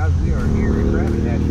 guys, we are here in Rabbit Hatch.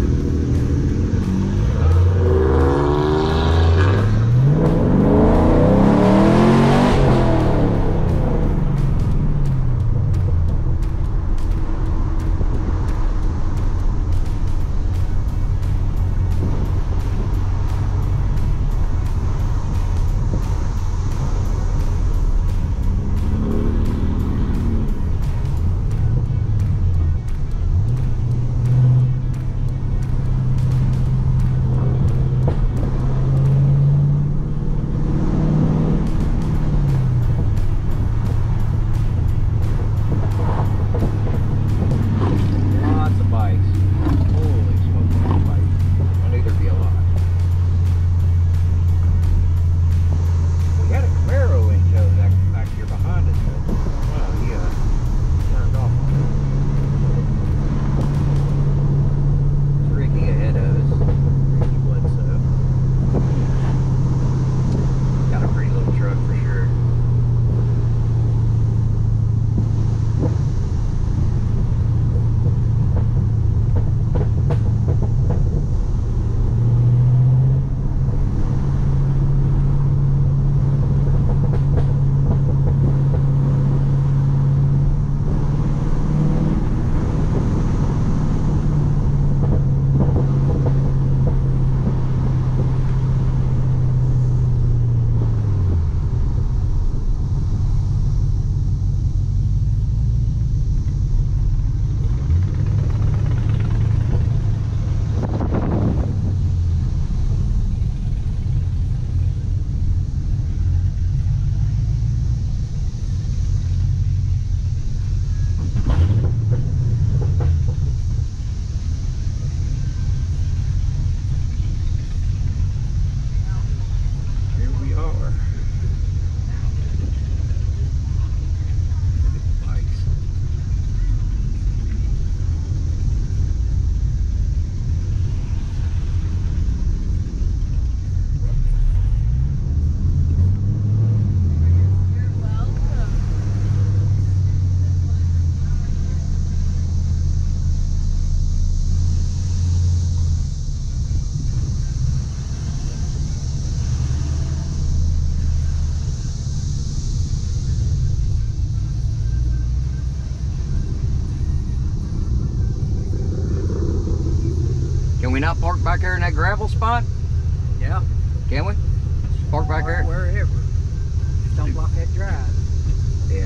Can we not park back there in that gravel spot? Yeah. Can we? Park back there? Wherever. Just don't block that drive. Yeah.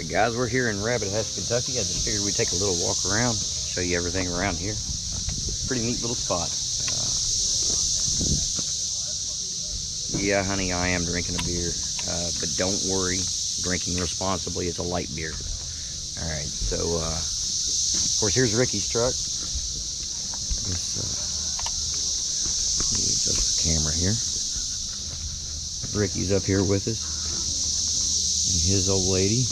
Guys, we're here in Rabbit Hash, Kentucky. I just figured we'd take a little walk around, show you everything around here. Pretty neat little spot. Yeah, honey, I am drinking a beer, but don't worry, drinking responsibly. It's a light beer. All right, so of course, here's Ricky's truck. Just the camera here. Ricky's up here with us, and his old lady.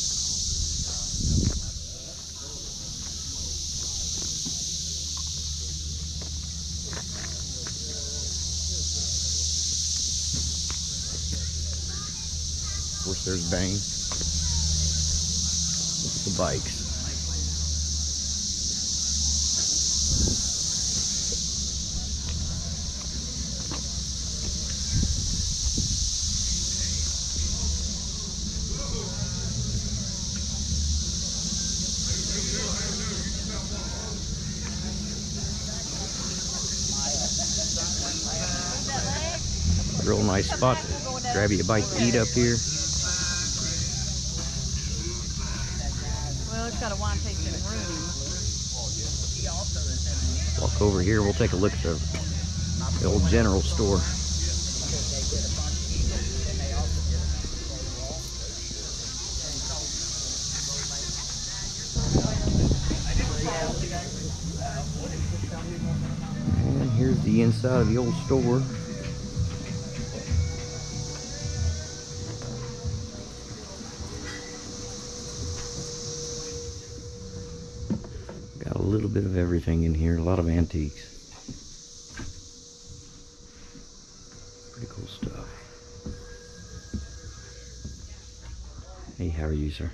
Of course, there's Bang. The bikes. Real nice spot to grab you a bite to eat up here. Well, it's got a wine tasting room. Walk over here, we'll take a look at the old general store. And here's the inside of the old store. Got a little bit of everything in here, a lot of antiques. Pretty cool stuff. Hey, how are you, sir?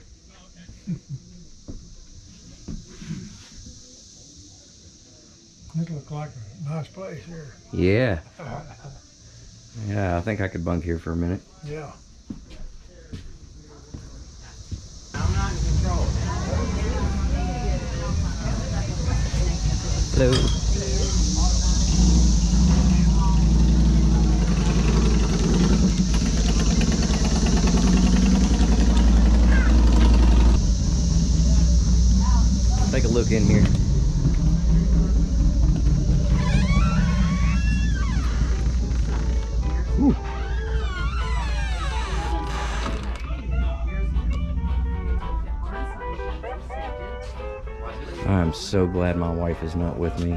This looks like a nice place here. Yeah. Yeah, I think I could bunk here for a minute. Yeah. I'm not in control. Hello. Take a look in here. Whew. I'm so glad my wife is not with me.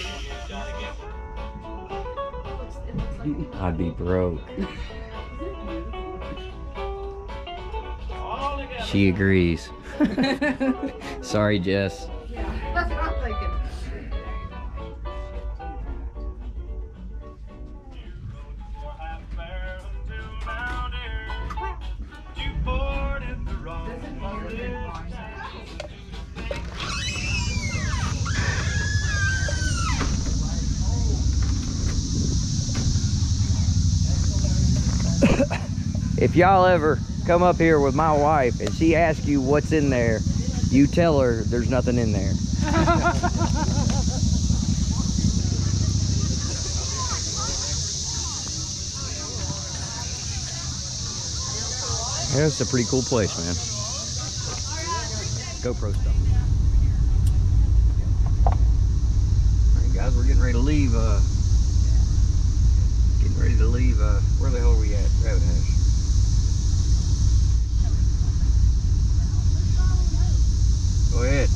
I'd be broke. She agrees. Sorry, Jess. That's what I'm thinking. If y'all ever come up here with my wife and she asks you what's in there, you tell her there's nothing in there. Yeah, it's a pretty cool place, man. GoPro stuff. Alright guys, we're getting ready to leave, where the hell are we at? Rabbit Hash. Go ahead.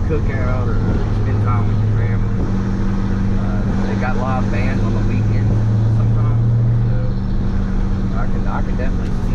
cookout or spend time with your family. They got live bands on the weekends sometimes, so I can definitely see